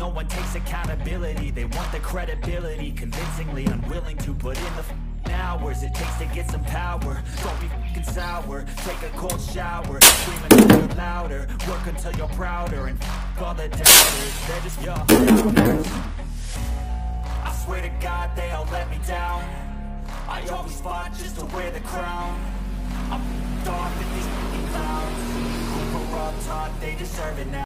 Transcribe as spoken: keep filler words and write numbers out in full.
no one takes accountability. They want the credibility, convincingly unwilling to put in the f***ing hours it takes to get some power. Don't be f***ing sour, take a cold shower, scream until you're louder, work until you're prouder, and f*** all the doubters, they're just your doubters. I swear to God they all let me down. I always fought just to wear the crown. I'm f***ed off at these f***ing clowns who were all taught they deserve it now.